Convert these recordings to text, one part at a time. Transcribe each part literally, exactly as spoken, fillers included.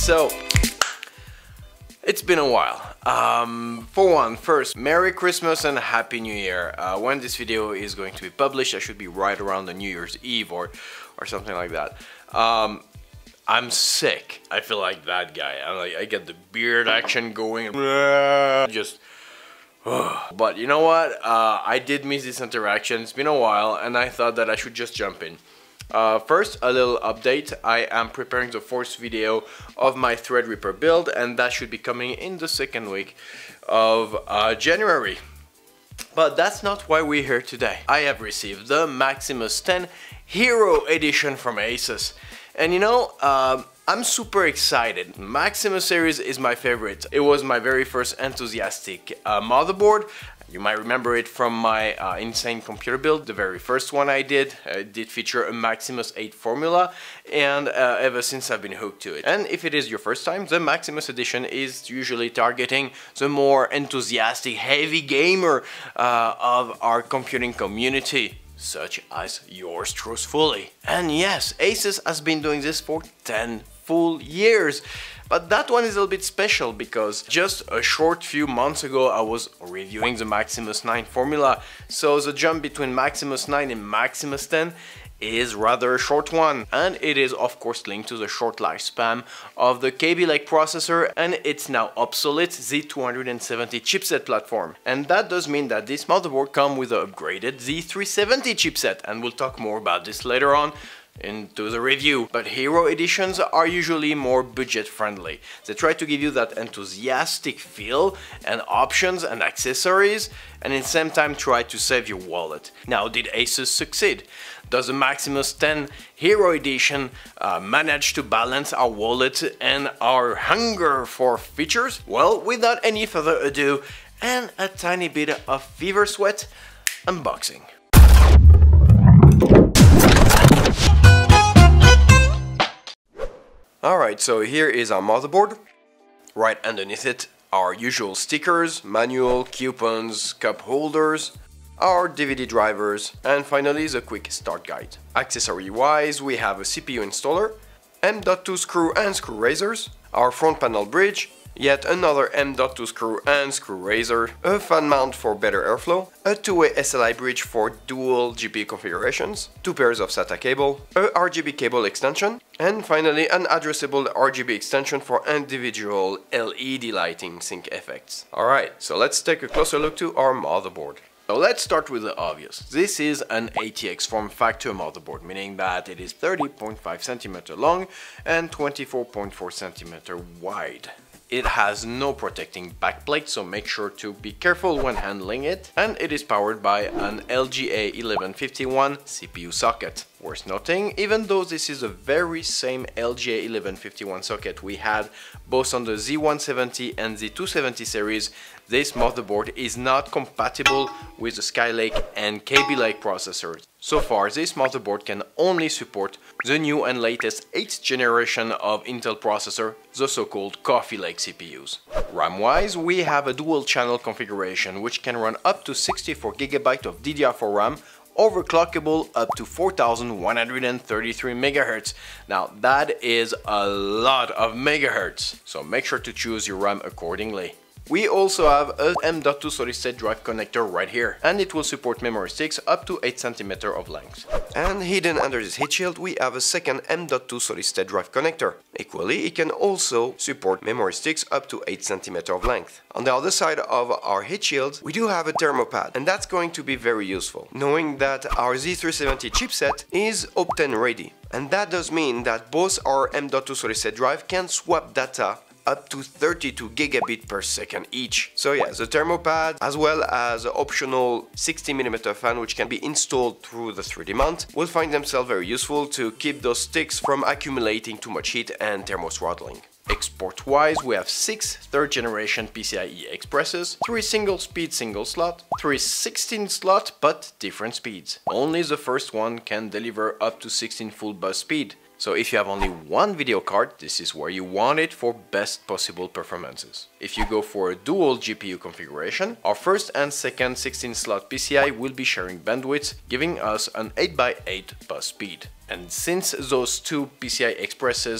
So, it's been a while. Um, for one, first, Merry Christmas and Happy New Year. Uh, when this video is going to be published, I should be right around the New Year's Eve or, or something like that. Um, I'm sick. I feel like that guy. I, like, I get the beard action going. Just... But you know what? Uh, I did miss this interaction. It's been a while and I thought that I should just jump in. Uh, first, a little update. I am preparing the fourth video of my Threadripper build, and that should be coming in the second week of uh, January. But that's not why we're here today. I have received the Maximus X HERO edition from Asus. And you know, um, I'm super excited. Maximus series is my favorite. It was my very first enthusiastic uh, motherboard. You might remember it from my uh, insane computer build, the very first one I did. It did feature a Maximus eight formula, and uh, ever since I've been hooked to it. And if it is your first time, the Maximus edition is usually targeting the more enthusiastic, heavy gamer uh, of our computing community, such as yours truthfully. And yes, Asus has been doing this for ten full years. But that one is a little bit special because just a short few months ago I was reviewing the Maximus nine formula, so the jump between Maximus nine and Maximus ten is rather a short one, and it is of course linked to the short lifespan of the Kaby Lake processor and its now obsolete Z two seventy chipset platform. And that does mean that this motherboard comes with an upgraded Z three seventy chipset, and we'll talk more about this later on into the review. But Hero editions are usually more budget friendly. They try to give you that enthusiastic feel and options and accessories, and in the same time try to save your wallet. Now, did Asus succeed? Does the Maximus X Hero edition uh, manage to balance our wallet and our hunger for features? Well, without any further ado and a tiny bit of fever sweat, unboxing. Alright, so here is our motherboard. Right underneath it, our usual stickers, manual, coupons, cup holders, our D V D drivers, and finally the quick start guide. Accessory wise, we have a C P U installer, M dot two screw and screw raisers, our front panel bridge, yet another M dot two screw and screw raiser, a fan mount for better airflow, a two-way S L I bridge for dual G P U configurations, two pairs of SATA cable, a R G B cable extension, and finally an addressable R G B extension for individual L E D lighting sync effects. Alright, so let's take a closer look to our motherboard. So let's start with the obvious. This is an A T X form factor motherboard, meaning that it is thirty point five centimeters long and twenty-four point four centimeters wide. It has no protecting backplate, so make sure to be careful when handling it, and it is powered by an L G A eleven fifty-one C P U socket. Worth noting, even though this is the very same L G A eleven fifty-one socket we had both on the Z one seventy and Z two seventy series, this motherboard is not compatible with the Skylake and Kaby Lake processors. So far, this motherboard can only support the new and latest eighth generation of Intel processor, the so-called Coffee Lake C P Us. RAM-wise, we have a dual channel configuration which can run up to sixty-four gigabytes of D D R four RAM, overclockable up to four thousand one hundred thirty-three megahertz. Now that is a lot of megahertz, so make sure to choose your RAM accordingly. We also have a M dot two solid state drive connector right here, and it will support memory sticks up to eight centimeters of length. And hidden under this heat shield we have a second M dot two solid state drive connector. Equally, it can also support memory sticks up to eight centimeters of length. On the other side of our heat shield, we do have a thermopad, and that's going to be very useful, knowing that our Z three seventy chipset is Optane ready. And that does mean that both our M dot two solid state drive can swap data up to thirty-two gigabits per second each. So yeah, the thermopad as well as the optional sixty millimeter fan which can be installed through the three D mount will find themselves very useful to keep those sticks from accumulating too much heat and thermothrottling. Export wise, we have six third generation PCIe Expresses, three single speed single slot, three sixteen slot but different speeds. Only the first one can deliver up to sixteen full bus speed. So if you have only one video card, this is where you want it for best possible performances. If you go for a dual G P U configuration, our first and second sixteen slot P C I will be sharing bandwidth, giving us an eight by eight bus speed. And since those two P C I Expresses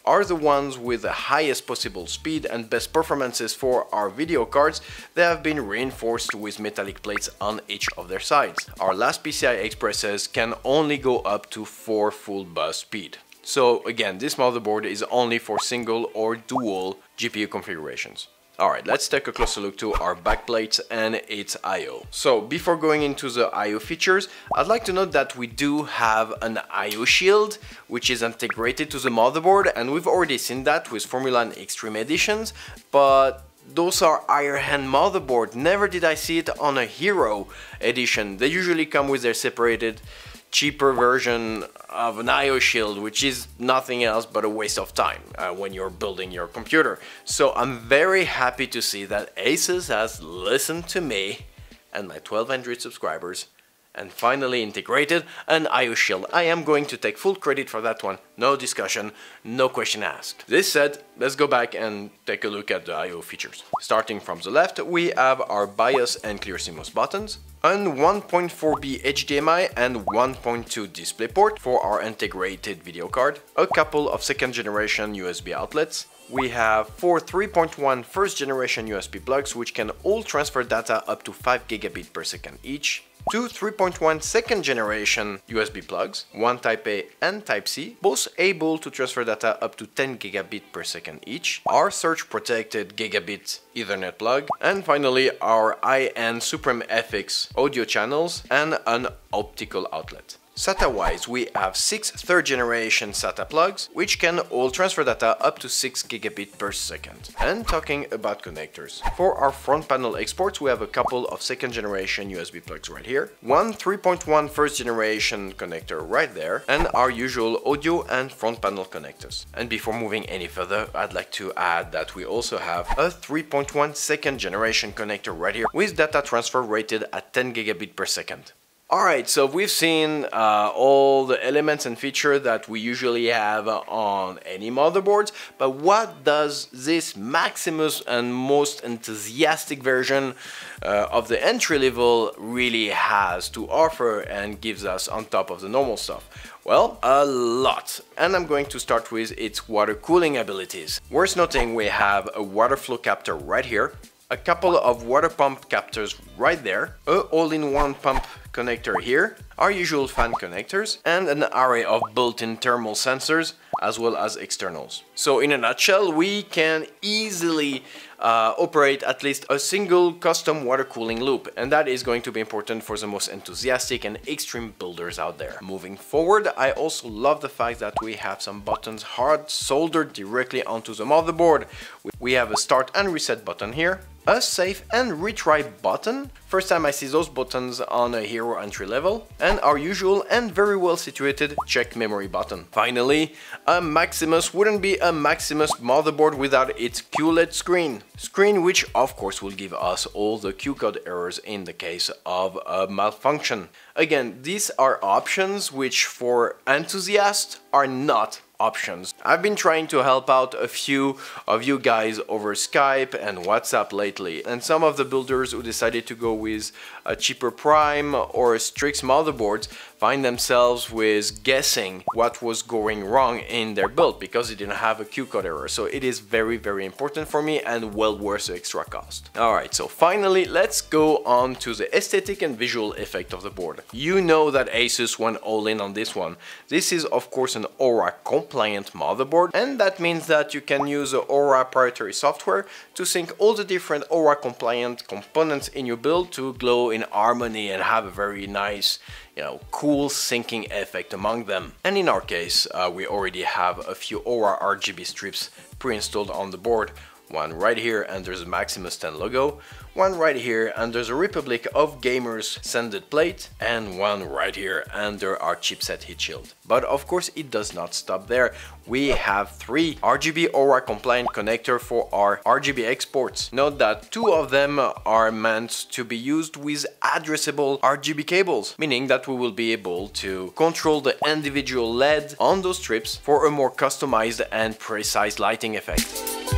are the ones with the highest possible speed and best performances for our video cards. They have been reinforced with metallic plates on each of their sides. Our last P C I Expresses can only go up to four full bus speed. So again, this motherboard is only for single or dual G P U configurations. Alright, let's take a closer look to our backplates and its I O. So before going into the I O features, I'd like to note that we do have an I O shield which is integrated to the motherboard, and we've already seen that with Formula and Extreme editions, but those are higher-end motherboard. Never did I see it on a Hero edition. They usually come with their separated cheaper version of an I O shield, which is nothing else but a waste of time uh, when you're building your computer. So I'm very happy to see that Asus has listened to me and my twelve hundred subscribers and finally integrated an I O shield. I am going to take full credit for that one. No discussion, no question asked. This said, let's go back and take a look at the I O features. Starting from the left, we have our BIOS and clear C M O S buttons, an one point four B H D M I and one point two DisplayPort for our integrated video card, a couple of second generation U S B outlets. We have four three point one first generation U S B plugs which can all transfer data up to five gigabit per second each, two three point one second generation U S B plugs, one Type A and Type C, both able to transfer data up to ten gigabit per second each, our surge protected gigabit Ethernet plug, and finally our high-end Supreme F X audio channels and an optical outlet. SATA wise, we have six third generation SATA plugs, which can all transfer data up to six gigabit per second. And talking about connectors, for our front panel exports, we have a couple of second generation U S B plugs right here, one three point one first generation connector right there, and our usual audio and front panel connectors. And before moving any further, I'd like to add that we also have a three point one second generation connector right here with data transfer rated at ten gigabit per second. Alright, so we've seen uh, all the elements and features that we usually have on any motherboards, but what does this Maximus and most enthusiastic version uh, of the entry level really has to offer and gives us on top of the normal stuff? Well, a lot. And I'm going to start with its water cooling abilities. Worth noting, we have a water flow captor right here, a couple of water pump captors right there, a all-in-one pump connector here, our usual fan connectors, and an array of built-in thermal sensors as well as externals. So in a nutshell, we can easily uh, operate at least a single custom water cooling loop, and that is going to be important for the most enthusiastic and extreme builders out there. Moving forward, I also love the fact that we have some buttons hard soldered directly onto the motherboard. We have a start and reset button here, a save and retry button, first time I see those buttons on a Hero entry level, and our usual and very well situated check memory button. Finally, a Maximus wouldn't be a Maximus motherboard without its Q L E D screen. Screen which of course will give us all the Q code errors in the case of a malfunction. Again, these are options which for enthusiasts are not options. I've been trying to help out a few of you guys over Skype and WhatsApp lately, and some of the builders who decided to go with a cheaper Prime or Strix motherboards find themselves with guessing what was going wrong in their build because it didn't have a Q code error. So it is very very important for me and well worth the extra cost. Alright, so finally let's go on to the aesthetic and visual effect of the board. You know that Asus went all in on this one. This is of course an Aura compliant motherboard, and that means that you can use the Aura proprietary software to sync all the different Aura compliant components in your build to glow in harmony and have a very nice, you know, cool syncing effect among them. And in our case, uh, we already have a few Aura R G B strips pre-installed on the board. One right here under the Maximus ten logo, one right here under the Republic of Gamers sanded plate, and one right here under our chipset heat shield. But of course it does not stop there. We have three R G B Aura compliant connector for our R G B exports. Note that two of them are meant to be used with addressable R G B cables, meaning that we will be able to control the individual L E D on those strips for a more customized and precise lighting effect.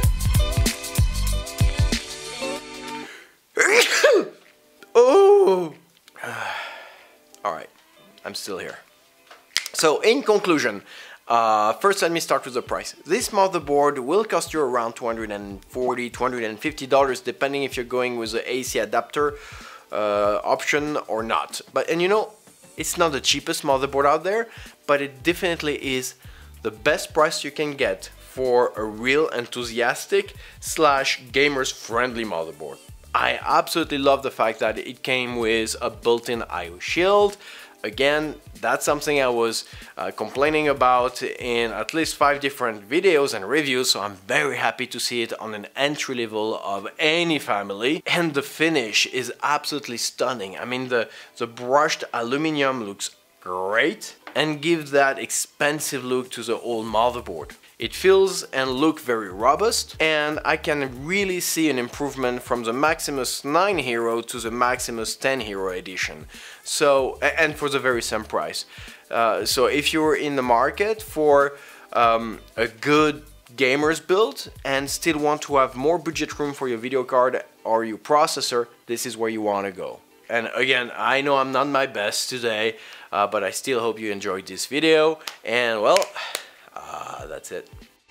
Oh! Alright, I'm still here. So in conclusion, Uh, first, let me start with the price. This motherboard will cost you around two hundred forty dollars, two hundred fifty dollars, depending if you're going with the A C adapter uh, option or not. But and you know, it's not the cheapest motherboard out there, but it definitely is the best price you can get for a real enthusiastic slash gamers friendly motherboard. I absolutely love the fact that it came with a built-in I O shield. Again, that's something I was uh, complaining about in at least five different videos and reviews, so I'm very happy to see it on an entry level of any family. And the finish is absolutely stunning. I mean, the, the brushed aluminum looks great and gives that expensive look to the old motherboard. It feels and looks very robust, and I can really see an improvement from the Maximus nine Hero to the Maximus ten Hero edition. So, and for the very same price. Uh, so if you're in the market for um, a good gamer's build and still want to have more budget room for your video card or your processor, this is where you want to go. And again, I know I'm not my best today, uh, but I still hope you enjoyed this video, and well, Uh, that's it.